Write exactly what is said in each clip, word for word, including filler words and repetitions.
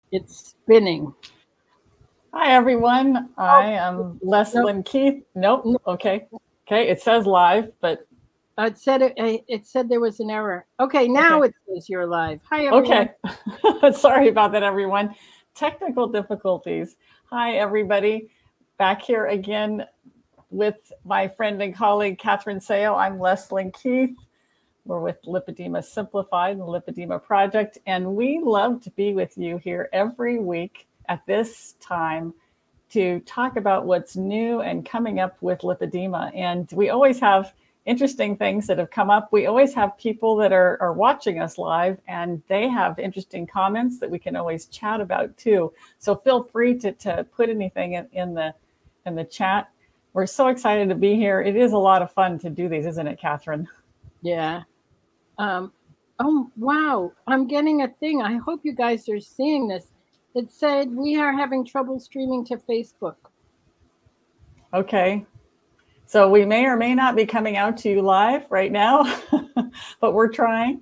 It's spinning. Hi, everyone. I am Leslyn Keith. Nope. No, Okay. Okay. It says live, but it said it, it said there was an error. Okay, now okay. it says you're live. Hi, everyone. Okay. Sorry about that, everyone. Technical difficulties. Hi, everybody. Back here again with my friend and colleague, Catherine Seo. I'm Leslyn Keith. We're with Lipedema Simplified, the Lipedema Project, and we love to be with you here every week at this time to talk about what's new and coming up with lipedema. And we always have interesting things that have come up. We always have people that are, are watching us live, and they have interesting comments that we can always chat about too. So feel free to, to put anything in, in the in the chat. We're so excited to be here. It is a lot of fun to do these, isn't it, Catherine? Yeah. Um, oh, wow. I'm getting a thing. I hope you guys are seeing this. It said we are having trouble streaming to Facebook. Okay. So we may or may not be coming out to you live right now, but we're trying.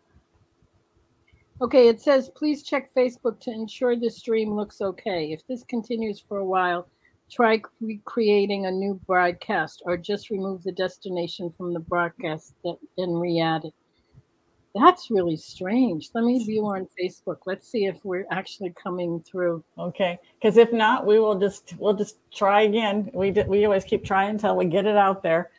Okay, it says, please check Facebook to ensure the stream looks okay. If this continues for a while, try recreating a new broadcast or just remove the destination from the broadcast and re-add it. That's really strange. Let me view on Facebook. Let's see if we're actually coming through. Okay, because if not, we will just we'll just try again. We did, we always keep trying until we get it out there.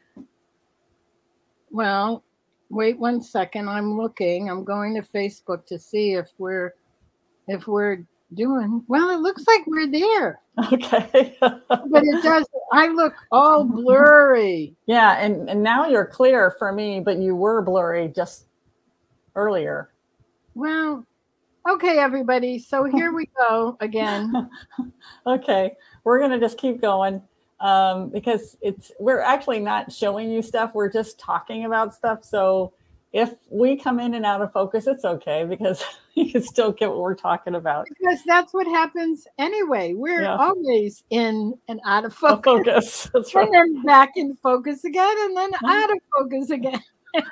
Well, wait one second. I'm looking. I'm going to Facebook to see if we're if we're doing well. It looks like we're there. Okay. But it does. I look all blurry. Yeah, and, and now you're clear for me, but you were blurry just earlier. Well, okay, everybody. So here we go again. Okay, we're gonna just keep going um, because it's we're actually not showing you stuff. We're just talking about stuff. So if we come in and out of focus, it's okay because you can still get what we're talking about. Because that's what happens anyway. We're yeah. always in and out of focus. focus. That's right. And then back in focus again, and then out of focus again.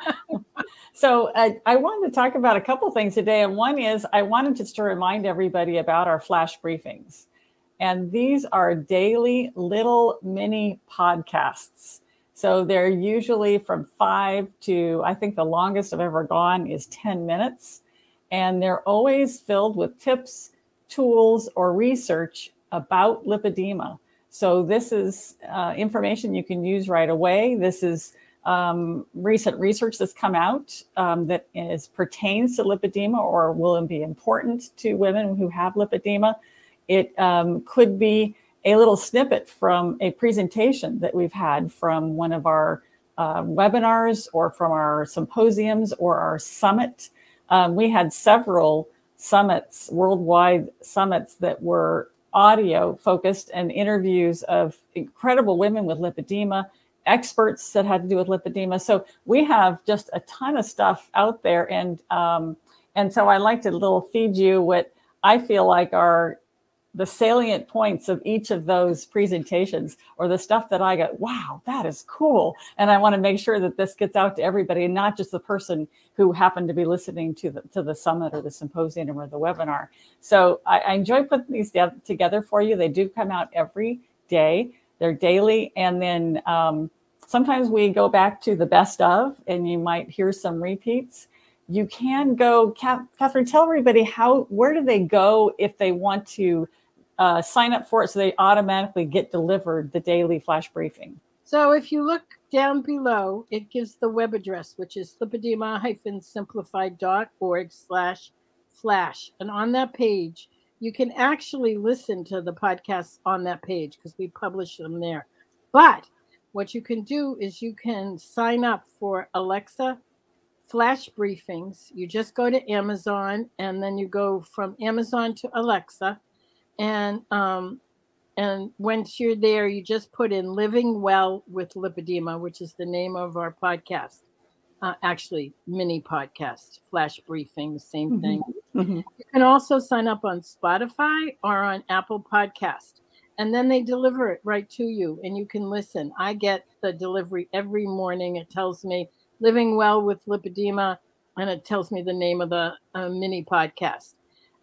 So uh, I wanted to talk about a couple things today. And one is I wanted just to remind everybody about our flash briefings. And these are daily little mini podcasts. So they're usually from five to, I think the longest I've ever gone is ten minutes. And they're always filled with tips, tools, or research about lipedema. So this is uh, information you can use right away. This is um, recent research that's come out um, that is pertains to lipedema or will be important to women who have lipedema. It um, could be a little snippet from a presentation that we've had from one of our uh, webinars or from our symposiums or our summit. Um, we had several summits, worldwide summits that were audio focused and interviews of incredible women with lipedema, experts that had to do with lipedema. So we have just a ton of stuff out there. And, um, and so I like to little feed you what I feel like are the salient points of each of those presentations or the stuff that I go, wow, that is cool. And I want to make sure that this gets out to everybody and not just the person who happened to be listening to the, to the summit or the symposium or the webinar. So I, I enjoy putting these together for you. They do come out every day. They're daily. And then um, sometimes we go back to the best of, and you might hear some repeats. You can go, Catherine, tell everybody how, where do they go if they want to uh, sign up for it so they automatically get delivered the daily flash briefing? So if you look down below, it gives the web address, which is lipedema simplified dot org slash flash. And on that page, you can actually listen to the podcasts on that page because we publish them there. But what you can do is you can sign up for Alexa flash briefings. You just go to Amazon and then you go from Amazon to Alexa. And um, and once you're there, you just put in Living Well with Lipedema, which is the name of our podcast. Uh, actually, mini podcast, flash briefings, same mm-hmm. thing. Mm-hmm. You can also sign up on Spotify or on Apple Podcast. And then they deliver it right to you and you can listen. I get the delivery every morning. It tells me Living Well with Lipedema, and it tells me the name of the uh, mini podcast.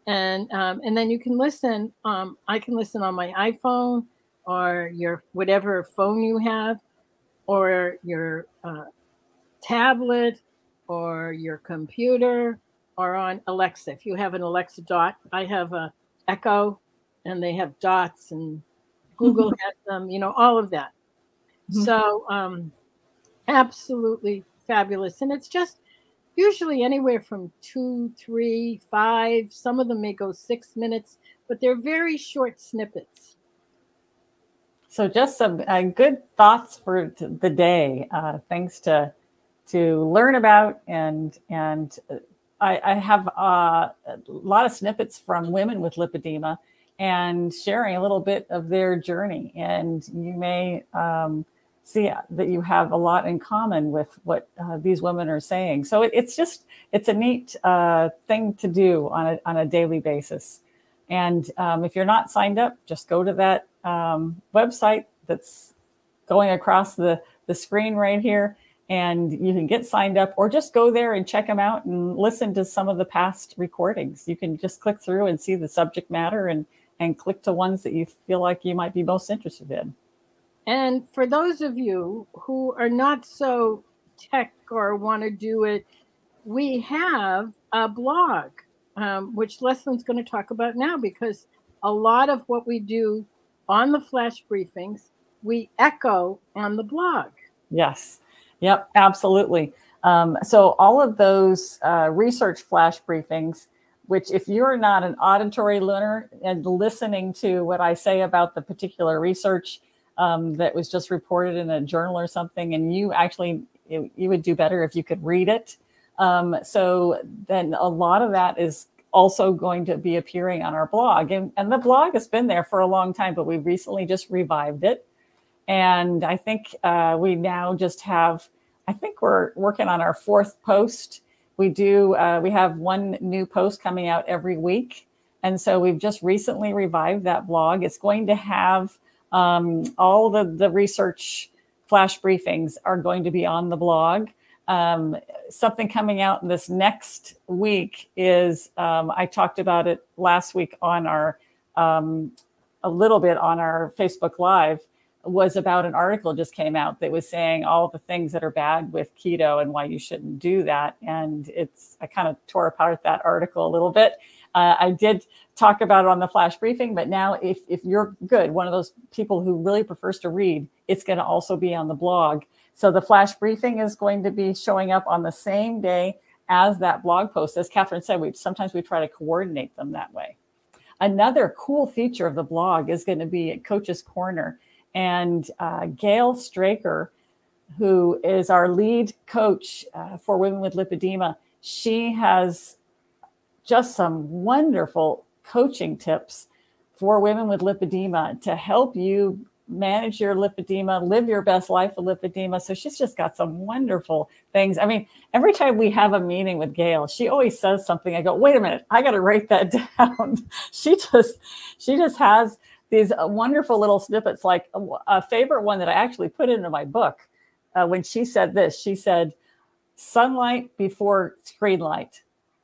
And um, and then you can listen. Um, I can listen on my iPhone or your whatever phone you have, or your uh, tablet, or your computer, or on Alexa. If you have an Alexa Dot, I have a Echo, and they have dots, and Google has them. You know, all of that. So um, absolutely fabulous, and it's just usually anywhere from two, three, five. Some of them may go six minutes, but they're very short snippets. So just some uh, good thoughts for the day, uh, things to to learn about, and and I, I have uh, a lot of snippets from women with lipedema and sharing a little bit of their journey, and you may um, see that you have a lot in common with what uh, these women are saying. So it, it's just it's a neat uh, thing to do on a on a daily basis. And um, if you're not signed up, just go to that um, website that's going across the, the screen right here, and you can get signed up, or just go there and check them out and listen to some of the past recordings. You can just click through and see the subject matter, and, and click to ones that you feel like you might be most interested in. And for those of you who are not so tech or want to do it, we have a blog. Um, which Leslie's going to talk about now, because a lot of what we do on the flash briefings, we echo on the blog. Yes. Yep, absolutely. Um, so all of those uh, research flash briefings, which if you're not an auditory learner and listening to what I say about the particular research um, that was just reported in a journal or something, and you actually, you, you would do better if you could read it. Um, so then a lot of that is also going to be appearing on our blog. And, and the blog has been there for a long time, but we recently just revived it. And I think uh, we now just have, I think we're working on our fourth post. We do, uh, we have one new post coming out every week. And so we've just recently revived that blog. It's going to have um, all the, the research flash briefings are going to be on the blog. Um, something coming out in this next week is, um, I talked about it last week on our, um, a little bit on our Facebook Live, was about an article just came out that was saying all the things that are bad with keto and why you shouldn't do that. And it's, I kind of tore apart that article a little bit. Uh, I did talk about it on the flash briefing, but now if, if you're good, one of those people who really prefers to read, it's going to also be on the blog. So the flash briefing is going to be showing up on the same day as that blog post. As Catherine said, we sometimes we try to coordinate them that way. Another cool feature of the blog is going to be at Coach's Corner. And uh, Gail Straker, who is our lead coach uh, for women with lipedema, she has just some wonderful coaching tips for women with lipedema to help you manage your lipedema, live your best life with lipedema. So she's just got some wonderful things. I mean, every time we have a meeting with Gail, she always says something. I go, wait a minute, I got to write that down. she just, she just has these wonderful little snippets. Like a, a favorite one that I actually put into my book. Uh, when she said this, she said, sunlight before screen light.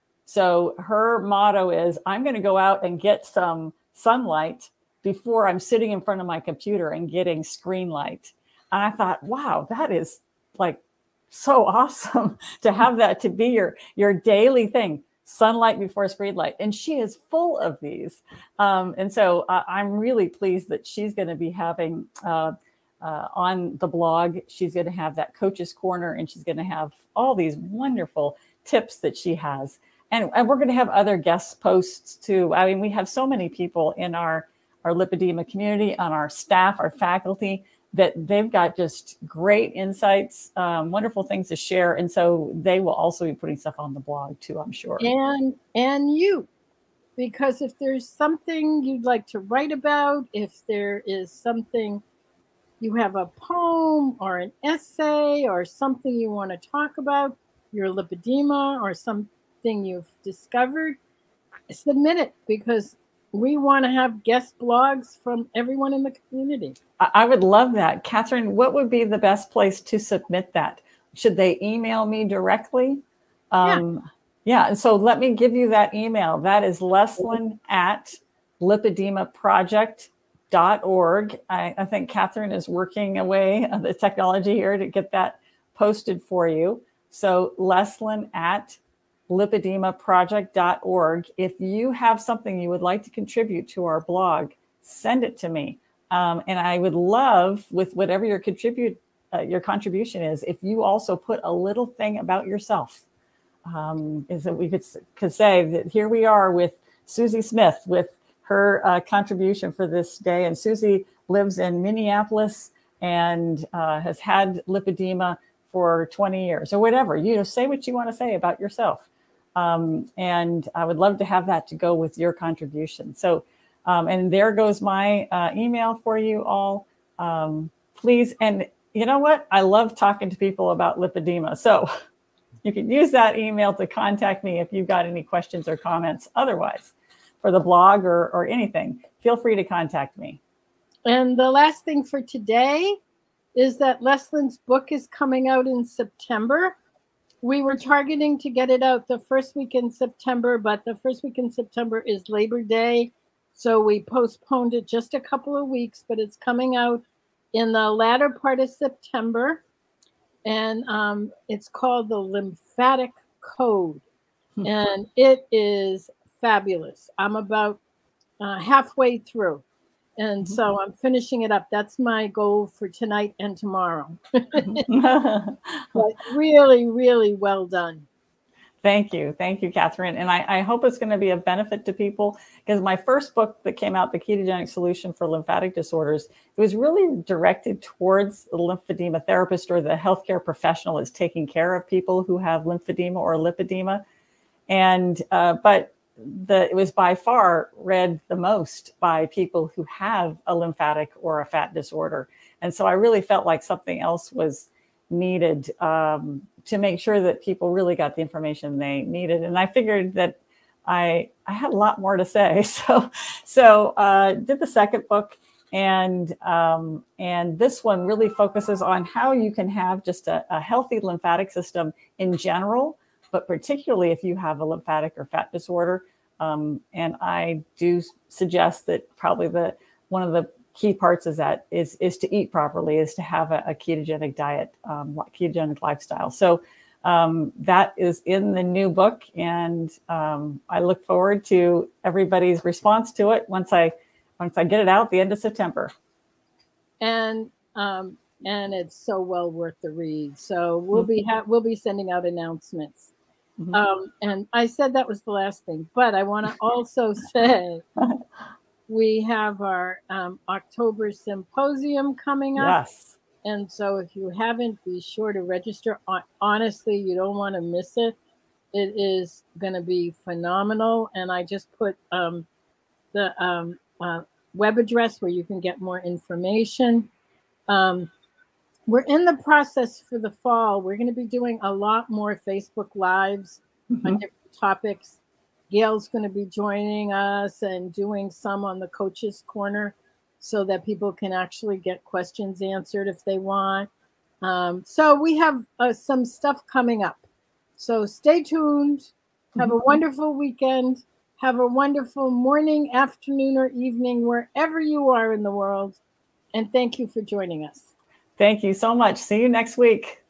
So her motto is, I'm going to go out and get some sunlight before I'm sitting in front of my computer and getting screen light. And I thought, wow, that is like so awesome to have that to be your, your daily thing, sunlight before screen light. And she is full of these. Um, and so uh, I'm really pleased that she's going to be having uh, uh, on the blog, she's going to have that Coach's Corner, and she's going to have all these wonderful tips that she has. And, and we're going to have other guest posts too. I mean, we have so many people in our our lipedema community, on our staff, our faculty, that they've got just great insights, um, wonderful things to share. And so they will also be putting stuff on the blog too, I'm sure. And, and you, because if there's something you'd like to write about, if there is something, you have a poem or an essay or something you want to talk about, your lipedema or something you've discovered, submit it, because we want to have guest blogs from everyone in the community. I would love that. Catherine, what would be the best place to submit that? Should they email me directly? Um, Yeah. And so let me give you that email. That is Leslyn at lipedema project dot org. I, I think Catherine is working away on the technology here to get that posted for you. So Leslyn at lipedema project dot org. If you have something you would like to contribute to our blog, send it to me. Um, and I would love, with whatever your contribute, uh, your contribution is, if you also put a little thing about yourself. Um, is that we could, could say that here we are with Susie Smith with her uh, contribution for this day. And Susie lives in Minneapolis and uh, has had lipedema for twenty years or whatever. You know, say what you want to say about yourself. Um, and I would love to have that to go with your contribution. So, um, and there goes my uh, email for you all. Um, please. And you know what? I love talking to people about lipedema. So you can use that email to contact me if you've got any questions or comments. Otherwise, for the blog or, or anything, feel free to contact me. And the last thing for today is that Leslyn's book is coming out in September. We were targeting to get it out the first week in September, but the first week in September is Labor Day. So we postponed it just a couple of weeks, but it's coming out in the latter part of September. And um, it's called The Lymphatic Code. Hmm. And it is fabulous. I'm about uh, halfway through. And mm-hmm. so I'm finishing it up. That's my goal for tonight and tomorrow. But really, really well done. Thank you. Thank you, Catherine. And I, I hope it's going to be of benefit to people, because my first book that came out, The Ketogenic Solution for Lymphatic Disorders, it was really directed towards the lymphedema therapist or the healthcare professional is taking care of people who have lymphedema or lipedema. And, uh, but the, it was by far read the most by people who have a lymphatic or a fat disorder. And so I really felt like something else was needed um, to make sure that people really got the information they needed. And I figured that I I had a lot more to say. So so uh, did the second book, and um, and this one really focuses on how you can have just a, a healthy lymphatic system in general, but particularly if you have a lymphatic or fat disorder. Um, and I do suggest that probably the one of the key parts is that is is to eat properly, is to have a, a ketogenic diet, um, ketogenic lifestyle. So um, that is in the new book, and um, I look forward to everybody's response to it once I once I get it out at the end of September. And um, and it's so well worth the read. So we'll mm-hmm. be ha- we'll be sending out announcements. Mm-hmm. Um, and I said that was the last thing, but I want to also say. We have our um, October symposium coming up. Yes. And so if you haven't, be sure to register. Honestly, you don't want to miss it. It is going to be phenomenal. And I just put um, the um, uh, web address where you can get more information. Um, we're in the process for the fall. We're going to be doing a lot more Facebook Lives mm-hmm. on different topics. Gail's going to be joining us and doing some on the Coach's Corner so that people can actually get questions answered if they want. Um, so we have uh, some stuff coming up. So stay tuned. Have a wonderful weekend. Have a wonderful morning, afternoon, or evening, wherever you are in the world. And thank you for joining us. Thank you so much. See you next week.